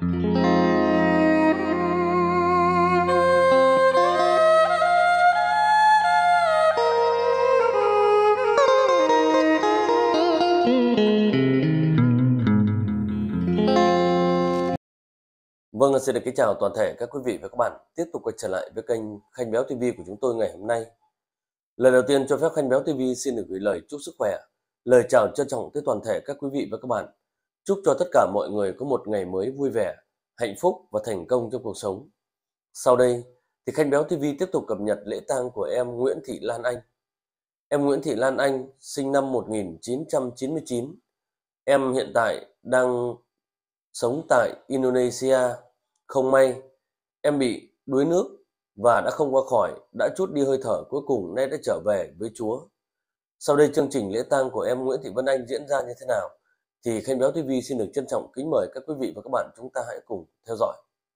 Vâng, xin được kính chào toàn thể các quý vị và các bạn. Tiếp tục quay trở lại với kênh Khanh Béo TV của chúng tôi ngày hôm nay. Lần đầu tiên cho phép Khanh Béo TV xin được gửi lời chúc sức khỏe, lời chào trân trọng tới toàn thể các quý vị và các bạn. Chúc cho tất cả mọi người có một ngày mới vui vẻ, hạnh phúc và thành công trong cuộc sống. Sau đây thì Khanh Béo TV tiếp tục cập nhật lễ tang của em Nguyễn Thị Lan Anh. Em Nguyễn Thị Lan Anh sinh năm 1999. Em hiện tại đang sống tại Indonesia. Không may, em bị đuối nước và đã không qua khỏi, đã trút đi hơi thở cuối cùng, nay đã trở về với Chúa. Sau đây chương trình lễ tang của em Nguyễn Thị Vân Anh diễn ra như thế nào thì Khanh Béo TV xin được trân trọng kính mời các quý vị và các bạn chúng ta hãy cùng theo dõi.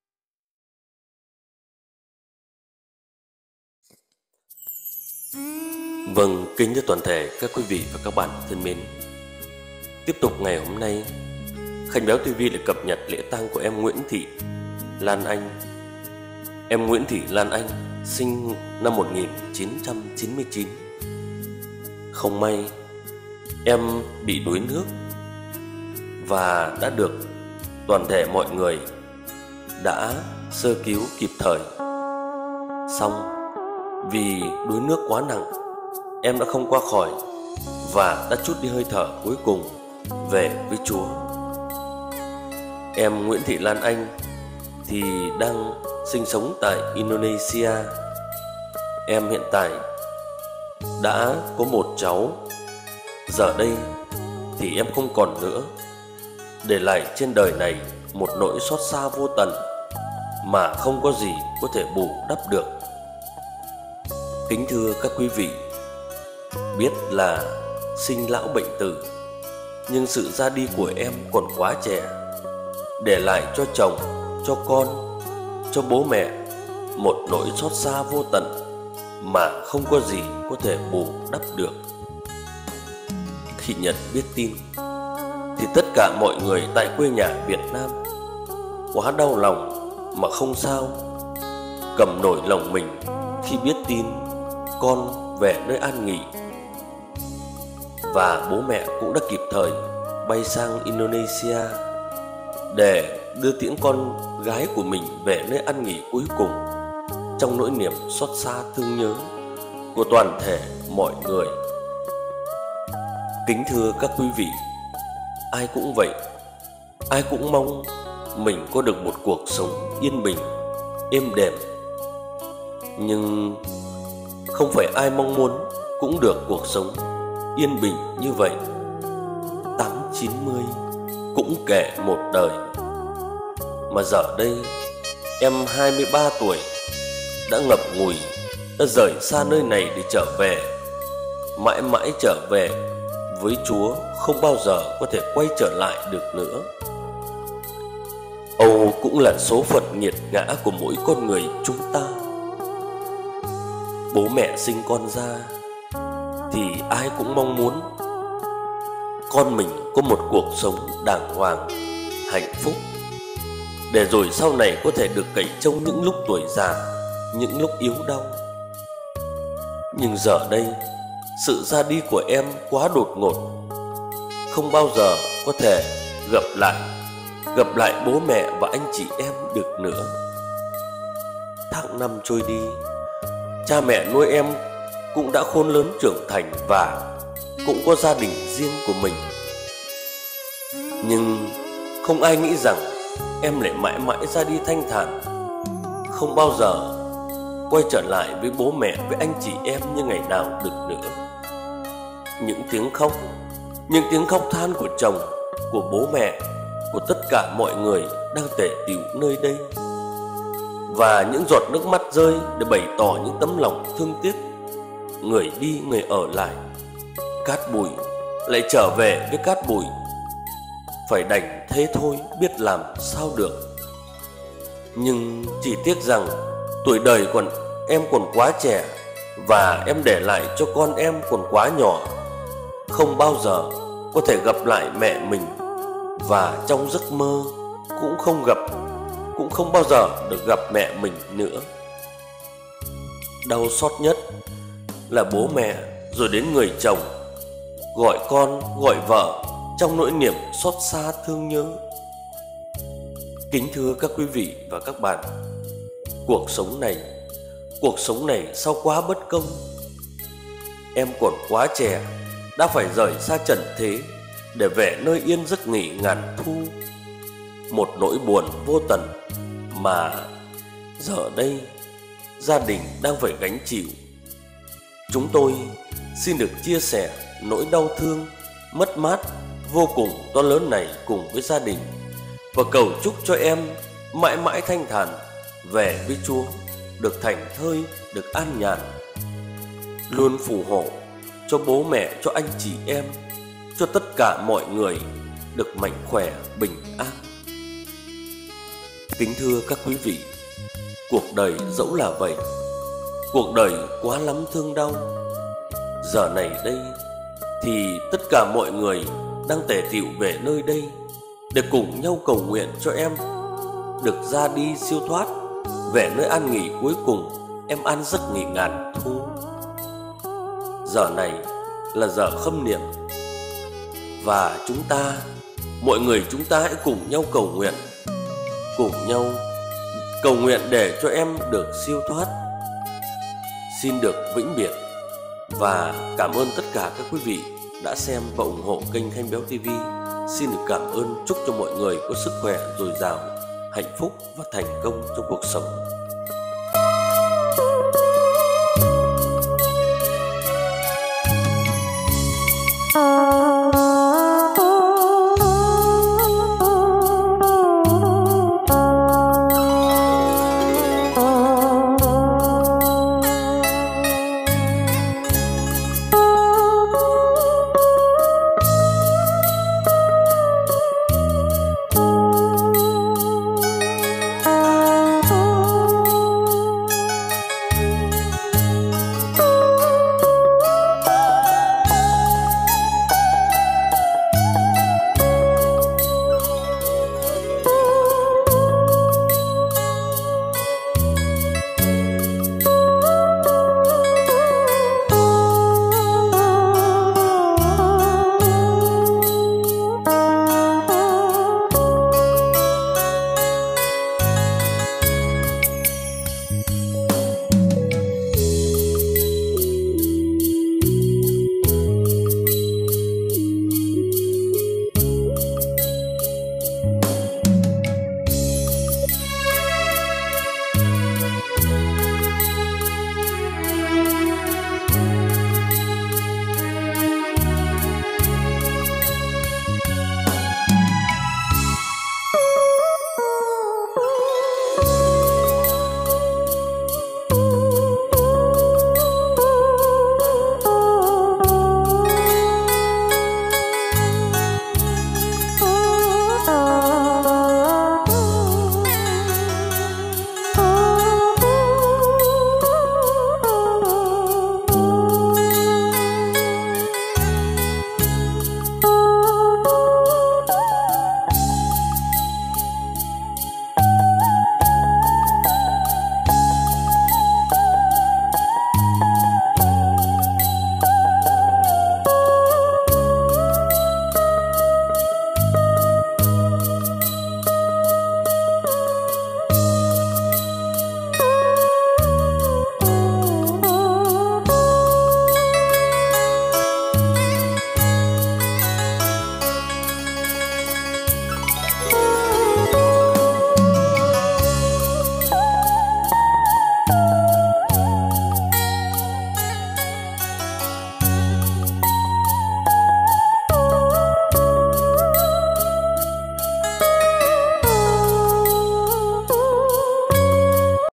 Vâng, kính thưa toàn thể các quý vị và các bạn thân mến. Tiếp tục ngày hôm nay, Khanh Béo TV lại cập nhật lễ tang của em Nguyễn Thị Lan Anh. Em Nguyễn Thị Lan Anh sinh năm 1999. Không may, em bị đuối nước và đã được toàn thể mọi người đã sơ cứu kịp thời. Xong, vì đuối nước quá nặng, em đã không qua khỏi và đã trút đi hơi thở cuối cùng về với Chúa. Em Nguyễn Thị Lan Anh thì đang sinh sống tại Indonesia. Em hiện tại đã có một cháu. Giờ đây thì em không còn nữa, để lại trên đời này một nỗi xót xa vô tận mà không có gì có thể bù đắp được. Kính thưa các quý vị, biết là sinh lão bệnh tử, nhưng sự ra đi của em còn quá trẻ, để lại cho chồng, cho con, cho bố mẹ một nỗi xót xa vô tận mà không có gì có thể bù đắp được. Khi nhận biết tin thì tất cả mọi người tại quê nhà Việt Nam quá đau lòng mà không sao cầm nổi lòng mình khi biết tin con về nơi an nghỉ. Và bố mẹ cũng đã kịp thời bay sang Indonesia để đưa tiễn con gái của mình về nơi an nghỉ cuối cùng, trong nỗi niềm xót xa thương nhớ của toàn thể mọi người. Kính thưa các quý vị, ai cũng vậy, ai cũng mong mình có được một cuộc sống yên bình, êm đềm. Nhưng không phải ai mong muốn cũng được cuộc sống yên bình như vậy. 80-90 cũng kể một đời. Mà giờ đây em 23 tuổi đã ngậm ngùi, đã rời xa nơi này để trở về, mãi mãi trở về với Chúa, không bao giờ có thể quay trở lại được nữa. Âu cũng là số phận nghiệt ngã của mỗi con người chúng ta. Bố mẹ sinh con ra thì ai cũng mong muốn con mình có một cuộc sống đàng hoàng, hạnh phúc, để rồi sau này có thể được cậy trông những lúc tuổi già, những lúc yếu đau. Nhưng giờ đây, sự ra đi của em quá đột ngột, không bao giờ có thể gặp lại bố mẹ và anh chị em được nữa. Tháng năm trôi đi, cha mẹ nuôi em cũng đã khôn lớn trưởng thành và cũng có gia đình riêng của mình. Nhưng không ai nghĩ rằng em lại mãi mãi ra đi thanh thản, không bao giờ quay trở lại với bố mẹ, với anh chị em như ngày nào được nữa. Những tiếng khóc than của chồng, của bố mẹ, của tất cả mọi người đang tề tựu nơi đây, và những giọt nước mắt rơi để bày tỏ những tấm lòng thương tiếc. Người đi người ở lại, cát bụi lại trở về với cát bụi, phải đành thế thôi, biết làm sao được. Nhưng chỉ tiếc rằng tuổi đời em còn quá trẻ, và em để lại cho con em còn quá nhỏ, không bao giờ có thể gặp lại mẹ mình, và trong giấc mơ cũng không gặp cũng không bao giờ được gặp mẹ mình nữa. Đau xót nhất là bố mẹ rồi đến người chồng, gọi con, gọi vợ trong nỗi niềm xót xa thương nhớ. Kính thưa các quý vị và các bạn, cuộc sống này sao quá bất công. Em còn quá trẻ đã phải rời xa trần thế để về nơi yên giấc nghỉ ngàn thu. Một nỗi buồn vô tận mà giờ đây gia đình đang phải gánh chịu. Chúng tôi xin được chia sẻ nỗi đau thương, mất mát vô cùng to lớn này cùng với gia đình, và cầu chúc cho em mãi mãi thanh thản về với Chúa, được thảnh thơi, được an nhàn, luôn phù hộ cho bố mẹ, cho anh chị em, cho tất cả mọi người được mạnh khỏe, bình an. Kính thưa các quý vị, cuộc đời dẫu là vậy, cuộc đời quá lắm thương đau. Giờ này đây thì tất cả mọi người đang tề tựu về nơi đây để cùng nhau cầu nguyện cho em được ra đi siêu thoát, về nơi an nghỉ cuối cùng, em an giấc nghỉ ngàn thu. Giờ này là giờ khâm niệm, và mọi người chúng ta hãy cùng nhau cầu nguyện để cho em được siêu thoát, xin được vĩnh biệt. Và cảm ơn tất cả các quý vị đã xem và ủng hộ kênh Khanh Béo TV. Xin được cảm ơn, chúc cho mọi người có sức khỏe dồi dào, hạnh phúc và thành công trong cuộc sống.